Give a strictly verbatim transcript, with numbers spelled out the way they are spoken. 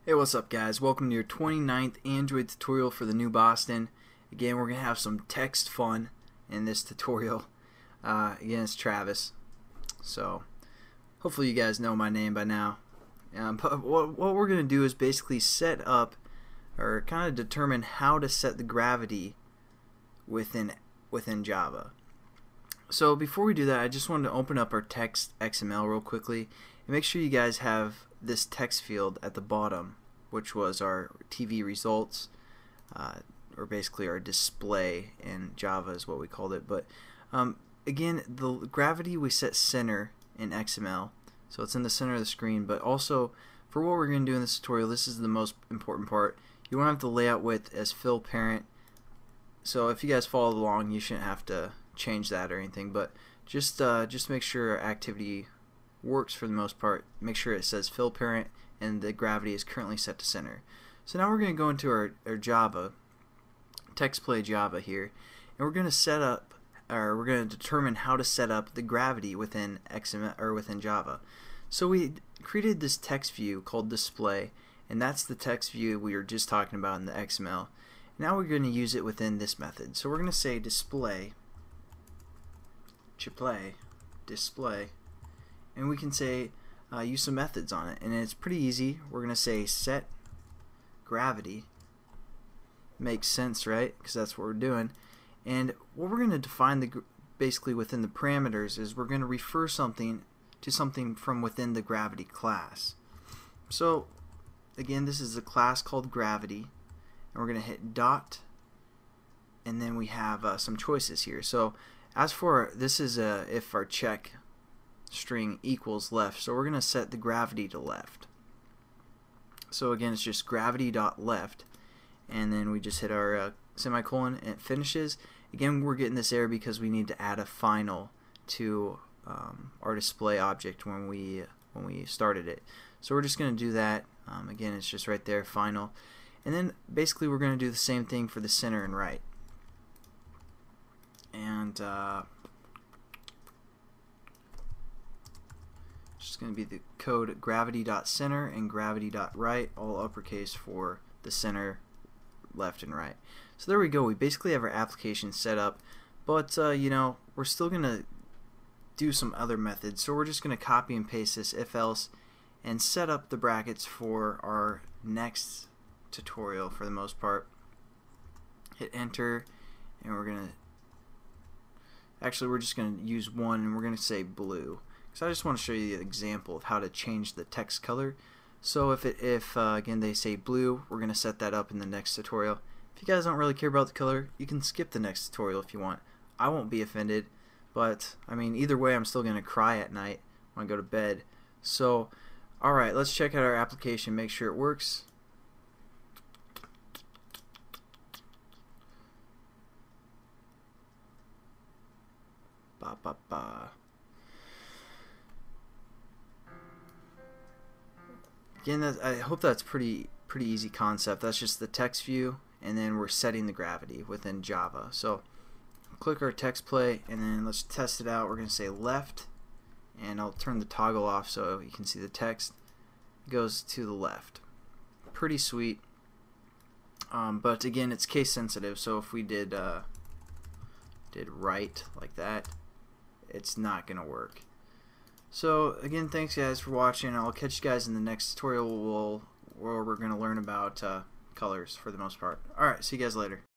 Hey, what's up guys? Welcome to your twenty-ninth Android tutorial for the new Boston. Again, we're going to have some text fun in this tutorial. Uh, again, it's Travis. So, hopefully you guys know my name by now. Um, but what, what we're going to do is basically set up, or kind of determine how to set the gravity within, within Java. So before we do that, I just wanted to open up our text X M L real quickly and make sure you guys have this text field at the bottom, which was our T V results, uh, or basically our display in Java is what we called it. But um, again, the gravity we set center in X M L, so it's in the center of the screen. But also for what we're going to do in this tutorial, this is the most important part. You want to have the layout width as fill parent. So if you guys follow along, you shouldn't have to change that or anything, but just uh, just make sure activity works for the most part. Make sure it says fill parent and the gravity is currently set to center. So now we're going to go into our, our Java, TextPlay Java here, and we're going to set up, or we're going to determine how to set up the gravity within X M L or within Java. So we created this text view called display, and that's the text view we were just talking about in the X M L. Now we're going to use it within this method. So we're going to say display display display and we can say uh, use some methods on it, and it's pretty easy. We're gonna say set gravity. Makes sense, right? Because that's what we're doing. And what we're gonna define the basically within the parameters is we're gonna refer something to something from within the gravity class. So again, this is a class called gravity, and we're gonna hit dot, and then we have uh, some choices here. So as for this is a if our check string equals left, so we're going to set the gravity to left. So again, it's just gravity dot left, and then we just hit our uh, semicolon and it finishes. Again, we're getting this error because we need to add a final to um, our display object when we when we started it. So we're just going to do that. Um, again, it's just right there, final, and then basically we're going to do the same thing for the center and right. And uh, just going to be the code gravity.center and gravity.right, all uppercase for the center, left, and right. So there we go. We basically have our application set up, but uh, you know, we're still going to do some other methods. So we're just going to copy and paste this if else and set up the brackets for our next tutorial for the most part. Hit enter, and we're going to Actually, we're just going to use one, and we're going to say blue. So I just want to show you the example of how to change the text color. So if it, if uh, again they say blue, we're going to set that up in the next tutorial. If you guys don't really care about the color, you can skip the next tutorial if you want. I won't be offended, but I mean either way, I'm still going to cry at night when I go to bed. So, all right, let's check out our application, make sure it works. Ba, ba, ba. Again, that, I hope that's pretty pretty easy concept. That's just the text view, and then we're setting the gravity within Java. So click our text play, and then let's test it out. We're going to say left, and I'll turn the toggle off so you can see the text. It goes to the left. Pretty sweet. Um, but again, it's case sensitive. So if we did uh, did right like that, it's not gonna work. So again, thanks guys for watching. I'll catch you guys in the next tutorial we'll, where we're gonna learn about uh, colors for the most part. Alright, see you guys later.